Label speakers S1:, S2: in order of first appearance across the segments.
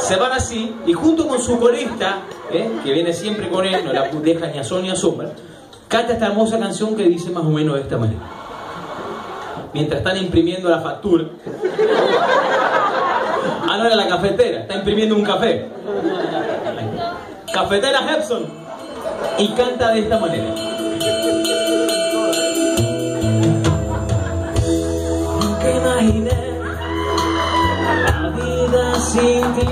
S1: Se van así y junto con su corista, que viene siempre con él, no la deja ni a sol ni a sombra, canta esta hermosa canción que dice más o menos de esta manera. Mientras están imprimiendo la factura. Ah, no era la cafetera, está imprimiendo un café. Cafetera Hepson. Y canta de esta manera. Nunca imaginé la vida sin ti.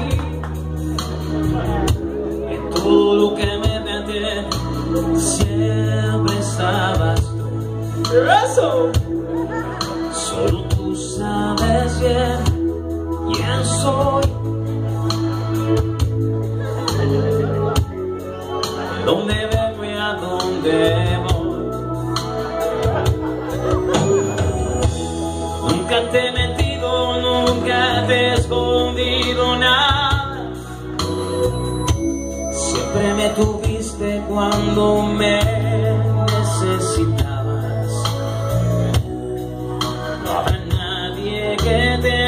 S1: En todo lo que me planteé siempre estabas tú. ¡Eso! Solo tú sabes bien quién soy. Dónde vengo y a dónde voy. Nunca te he mentido, nunca te he escondido nada. Siempre me tuviste cuando me necesitabas. No habrá nadie que te